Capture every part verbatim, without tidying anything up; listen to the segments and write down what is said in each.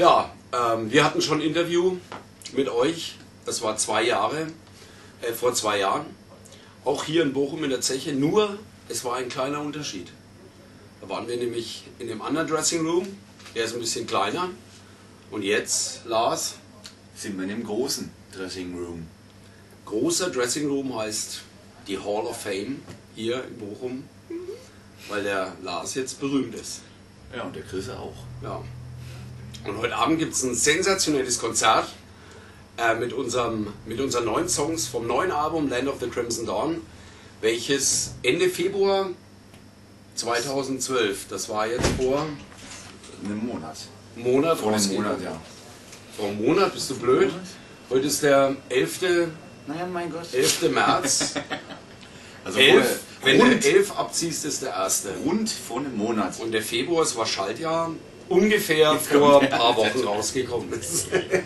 Ja, ähm, wir hatten schon ein Interview mit euch, das war zwei Jahre, äh, vor zwei Jahren, auch hier in Bochum in der Zeche, nur es war ein kleiner Unterschied. Da waren wir nämlich in dem anderen Dressing Room, der ist ein bisschen kleiner, und jetzt, Lars, sind wir in dem großen Dressing Room. Großer Dressing Room heißt die Hall of Fame hier in Bochum, weil der Lars jetzt berühmt ist. Ja, und der Chris auch. Ja. Und heute Abend gibt es ein sensationelles Konzert äh, mit, unserem, mit unseren neuen Songs vom neuen Album Land of the Crimson Dawn, welches Ende Februar zweitausendzwölf, das war jetzt vor einem Monat. Monat Vor einem Monat, ja. Vor einem Monat, bist du blöd? Heute ist der elfte Naja, mein Gott. elfte März. Also elf, wenn rund, du elf abziehst, ist der erste. rund vor einem Monat. Und der Februar, es war Schaltjahr, ungefähr vor ein paar Wochen rausgekommen ist.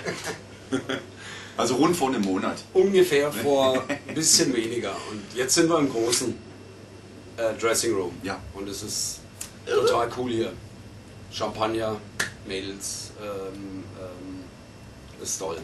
Also rund vor einem Monat. Ungefähr vor ein bisschen weniger. Und jetzt sind wir im großen äh, Dressing Room. Ja. Und es ist total cool hier. Champagner, Mädels, ähm, ähm, ist toll.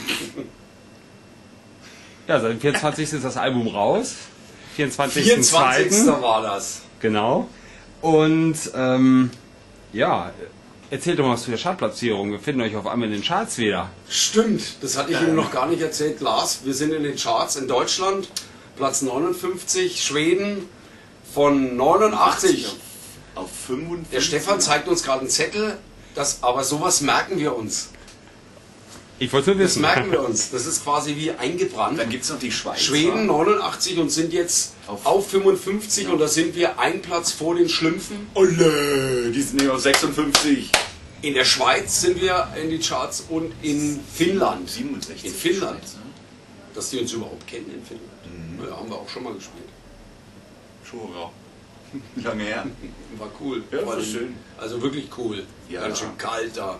Ja, seit dem vierundzwanzigsten ist das Album raus. vierundzwanzigsten vierundzwanzigsten zweiten war das. Genau. Und ähm, ja, erzählt doch mal was zu der Chartplatzierung. Wir finden euch auf einmal in den Charts wieder. Stimmt, das hatte ich Ihnen noch gar nicht erzählt. Lars, wir sind in den Charts in Deutschland, Platz neunundfünfzig, Schweden von neunundachtzig. Auf fünfundfünfzig. Der Stefan zeigt uns gerade einen Zettel, das, aber sowas merken wir uns. Ich wollte nur Das wissen. merken wir uns. Das ist quasi wie eingebrannt. Dann gibt es noch die Schweiz. Schweden neunundachtzig und sind jetzt auf, Auf- fünfundfünfzig und da sind wir ein Platz vor den Schlümpfen. Olle, die sind ja auf sechsundfünfzig. In der Schweiz sind wir in die Charts und in Finnland. siebenundsechzig. In Finnland. Schweiz, ne? Dass die uns überhaupt kennen in Finnland. Mhm. Ja, haben wir auch schon mal gespielt. Schon ja. Lange her. War cool. Ja, Vor war allem- schön. Also wirklich cool. Ja. Ganz schön kalt da.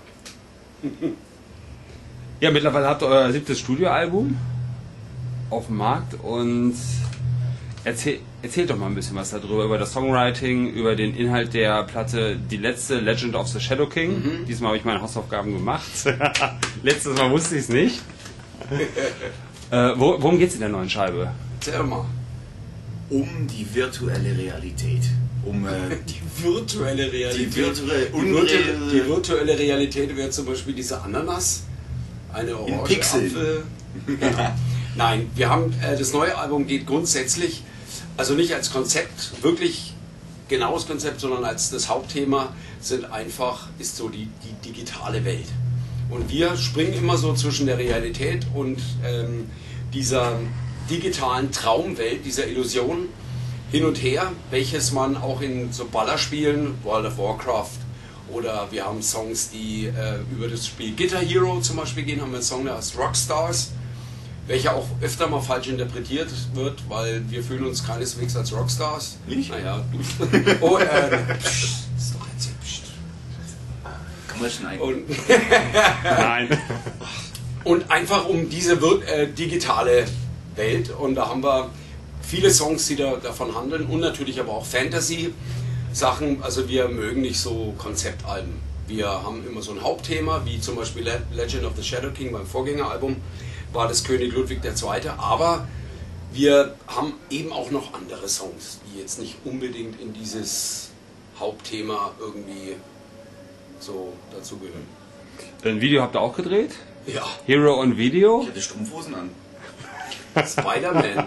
Ja, mittlerweile habt ihr euer siebtes Studioalbum auf dem Markt und erzähl, erzählt doch mal ein bisschen was darüber, über das Songwriting, über den Inhalt der Platte, die letzte Legend of the Shadow King. Mhm. Diesmal habe ich meine Hausaufgaben gemacht. Letztes Mal wusste ich es nicht. äh, wo, worum geht es in der neuen Scheibe? Erzähl mal. Um die virtuelle Realität. Um äh, Die virtuelle Realität. die virtuelle, Die, virtuelle, die unreelle. virtuelle Realität wäre zum Beispiel diese Ananas, eine Orange, Pixeln. Apfel. Ja. Nein, wir haben äh, das neue Album geht grundsätzlich, also nicht als Konzept, wirklich genaues Konzept, sondern als das Hauptthema sind einfach, ist so die, die digitale Welt. Und wir springen immer so zwischen der Realität und ähm, dieser digitalen Traumwelt, dieser Illusion hin und her, welches man auch in so Ballerspielen, World of Warcraft, oder wir haben Songs, die äh, über das Spiel Guitar Hero zum Beispiel gehen, haben wir einen Song, der heißt Rockstars, welcher auch öfter mal falsch interpretiert wird, weil wir fühlen uns keineswegs als Rockstars. Nicht? Naja, du. Oh, äh, psch, ist doch jetzt hier, psch. Kann man schneiden. Und, Nein. und einfach um diese wir- äh, digitale Welt, und da haben wir viele Songs, die da, davon handeln, und natürlich aber auch Fantasy-Sachen. Also wir mögen nicht so Konzeptalben. Wir haben immer so ein Hauptthema, wie zum Beispiel Le- Legend of the Shadow King beim Vorgängeralbum, war das König Ludwig der Zweite. Aber wir haben eben auch noch andere Songs, die jetzt nicht unbedingt in dieses Hauptthema irgendwie so dazugehören. Ein Video habt ihr auch gedreht? Ja, Hero on Video? Ich hatte Strumpfhosen an. Spider-Man.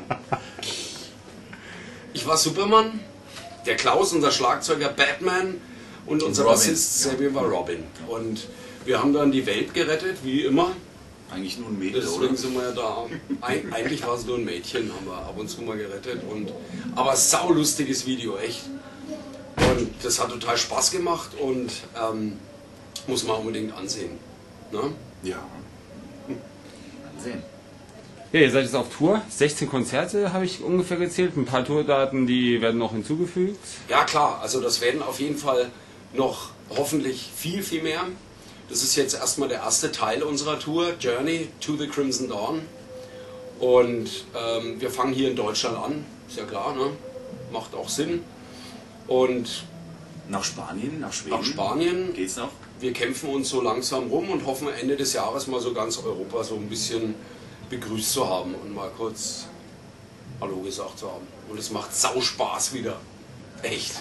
Ich war Superman, der Klaus, unser Schlagzeuger, Batman, und unser Robin. Bassist Xavier war Robin. Und wir haben dann die Welt gerettet, wie immer. Eigentlich nur ein Mädel, Deswegen oder? sind wir ja da. Eig eigentlich war es nur ein Mädchen, haben wir ab und zu mal gerettet. Und, aber saulustiges Video, echt. Und das hat total Spaß gemacht und ähm, muss man unbedingt ansehen. Ne? Ja. Ansehen. Ja, ihr seid jetzt auf Tour. sechzehn Konzerte habe ich ungefähr gezählt. Ein paar Tourdaten, die werden noch hinzugefügt. Ja klar, also das werden auf jeden Fall noch hoffentlich viel, viel mehr. Das ist jetzt erstmal der erste Teil unserer Tour, Journey to the Crimson Dawn. Und ähm, wir fangen hier in Deutschland an, ist ja klar, ne? Macht auch Sinn. Und Nach Spanien, nach Schweden. nach Spanien, Geht's noch? wir kämpfen uns so langsam rum und hoffen Ende des Jahres mal so ganz Europa so ein bisschen begrüßt zu haben und mal kurz Hallo gesagt zu haben. Und es macht sau Spaß wieder. Echt.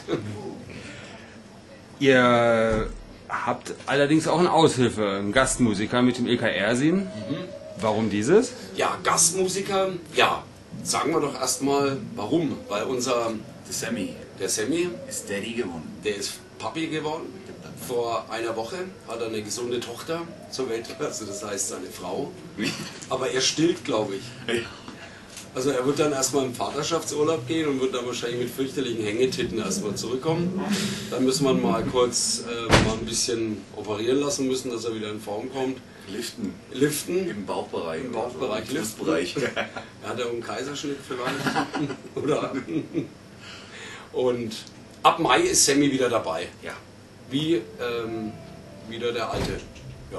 Ihr habt allerdings auch eine Aushilfe, einen Gastmusiker mit dem E K Ersin. Mhm. Warum dieses? Ja, Gastmusiker, ja. Sagen wir doch erstmal, warum. Weil unser, Der Sammy der Sammy, ist Daddy geworden. der ist Papi geworden. Vor einer Woche hat er eine gesunde Tochter zur Welt, also das heißt seine Frau. Aber er stillt, glaube ich. Ja. Also er wird dann erstmal im Vaterschaftsurlaub gehen und wird dann wahrscheinlich mit fürchterlichen Hängetitten erstmal zurückkommen. Dann müssen wir ihn mal kurz äh, mal ein bisschen operieren lassen müssen, dass er wieder in Form kommt. Liften. Liften. Im Bauchbereich. Im Bauchbereich Im liften. Brustbereich. Er hat ja einen Kaiserschnitt vielleicht. Oder? Und ab Mai ist Sammy wieder dabei. Ja. Wie ähm, wieder der alte. Ja.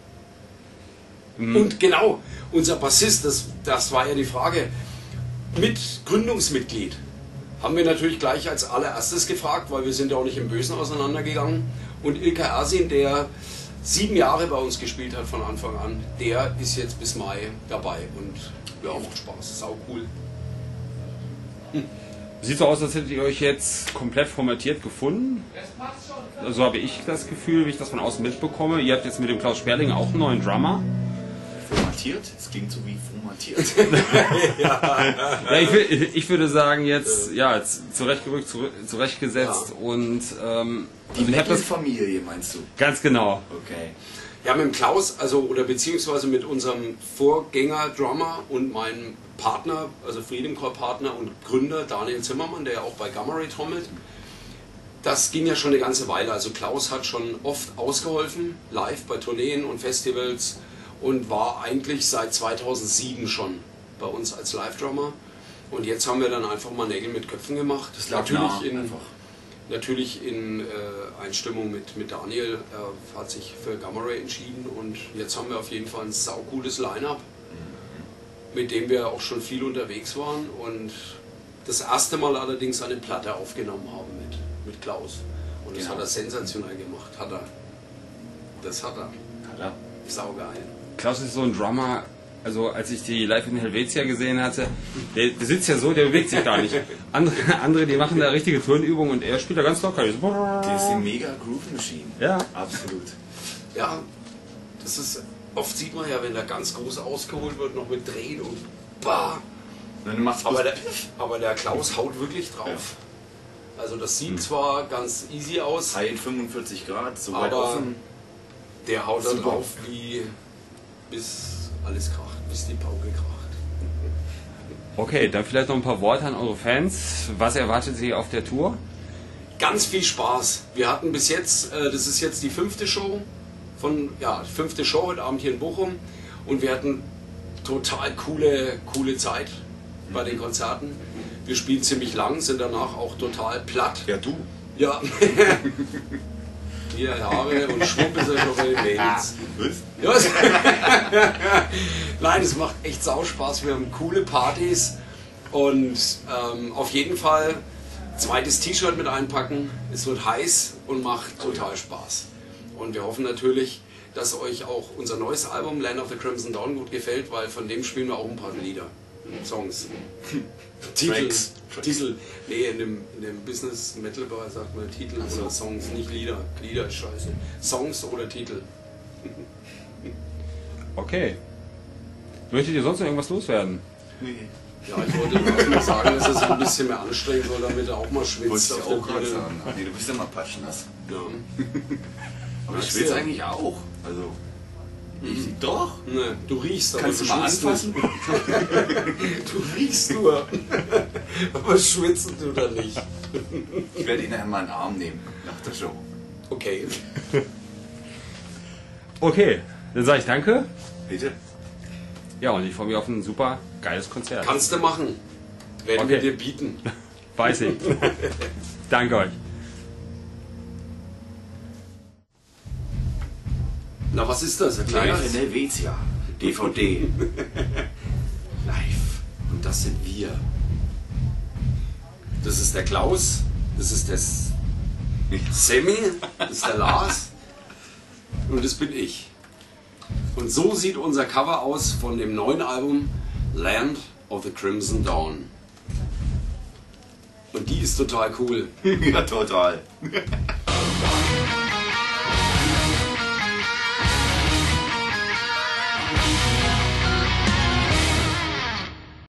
Und genau, unser Bassist, das, das war ja die Frage, mit Gründungsmitglied haben wir natürlich gleich als allererstes gefragt, weil wir sind ja auch nicht im Bösen auseinandergegangen. Und Ilka Ersin, der sieben Jahre bei uns gespielt hat von Anfang an, der ist jetzt bis Mai dabei und ja, macht Spaß, sau cool. Sieht so aus, als hättet ihr euch jetzt komplett formatiert gefunden. So habe ich das Gefühl, wie ich das von außen mitbekomme. Ihr habt jetzt mit dem Klaus Sperling auch einen neuen Drummer. Formatiert? Es klingt so wie formatiert. Ja, ich, will, ich würde sagen, jetzt, ja, jetzt zurechtgerückt, zure- zurechtgesetzt Ja. und ähm, Die also ich hab das Metal-Familie meinst du? ganz genau. Okay. Ja, mit dem Klaus, also oder beziehungsweise mit unserem Vorgänger-Drummer und meinem Partner, also Freedom Core Partner und Gründer Daniel Zimmermann, der ja auch bei Gamma Ray trommelt. Das ging ja schon eine ganze Weile. Also Klaus hat schon oft ausgeholfen, live bei Tourneen und Festivals und war eigentlich seit zweitausendsieben schon bei uns als Live-Drummer. Und jetzt haben wir dann einfach mal Nägel mit Köpfen gemacht. Das lag natürlich nah, in einfach. Natürlich in äh, Einstimmung mit, mit Daniel, er hat sich für Gamma Ray entschieden und jetzt haben wir auf jeden Fall ein saucooles Line-Up, mit dem wir auch schon viel unterwegs waren und das erste Mal allerdings eine Platte aufgenommen haben mit, mit Klaus. Und das Genau. hat er sensationell gemacht, hat er. Das hat er. Hat er. Saugeil. Klaus ist so ein Drummer, also als ich die live in Helvetia gesehen hatte, der, der sitzt ja so, der bewegt sich gar nicht. Andere, andere, die machen da richtige Turnübungen und er spielt da ganz locker. Der ist eine mega Groove Machine. Ja. Absolut. Ja, das ist, oft sieht man ja, wenn da ganz groß ausgeholt wird, noch mit Drehen und bah. Dann macht's Aber bloß der, aber der Klaus haut wirklich drauf. Also das sieht zwar ganz easy aus, High in fünfundvierzig Grad, so weit aber offen. der haut da Super. drauf wie bis alles kracht, bis die Pauke kracht. Okay, dann vielleicht noch ein paar Worte an eure Fans. Was erwartet Sie auf der Tour? Ganz viel Spaß. Wir hatten bis jetzt, äh, das ist jetzt die fünfte Show von, ja, die fünfte Show heute Abend hier in Bochum und wir hatten total coole, coole Zeit bei den Konzerten. Wir spielen ziemlich lang, sind danach auch total platt. Ja, du. Ja. Vier Haare und schwupp ist er schon bei den Mädels. Was? Ja. Nein, es macht echt sau Spaß. Wir haben coole Partys und ähm, auf jeden Fall zweites T-Shirt mit einpacken. Es wird heiß und macht total Spaß. Und wir hoffen natürlich, dass euch auch unser neues Album Land of the Crimson Dawn gut gefällt, weil von dem spielen wir auch ein paar Lieder, Songs. Titel, Tracks. Titel. Nee, in dem, in dem Business Metal Bereich sagt man Titel oder Songs, nicht Lieder. Lieder ist scheiße. Songs oder Titel. Okay. Möchtet ihr sonst noch irgendwas loswerden? Nee. Ja, ich wollte gerade mal sagen, dass es ein bisschen mehr anstrengen soll, damit er auch mal Wolltest schwitzt du auf auch der gerade Bühne. sagen. Ach nee, du bist ja mal patschnass. Ja. Aber ich Weißt schwitze du? eigentlich auch. Also, ich, doch. Ne, du riechst, aber Kannst du du mal schwitzt anfassen? nicht. Du riechst nur. Aber schwitzen du da nicht. Ich werde ihn nachher mal in den Arm nehmen, nach der Show. Okay. Okay, dann sage ich danke. Bitte? Ja, und ich freue mich auf ein super geiles Konzert. Kannst du machen. Werden Okay. wir dir bieten. Weiß ich. Danke euch. Na, was ist das? Erklär Live das. in Helvetia. D V D. Live. Und das sind wir. Das ist der Klaus. Das ist der S- Sammy. Das ist der Lars. Und das bin ich. Und so sieht unser Cover aus von dem neuen Album Land of the Crimson Dawn. Und die ist total cool. Ja, total.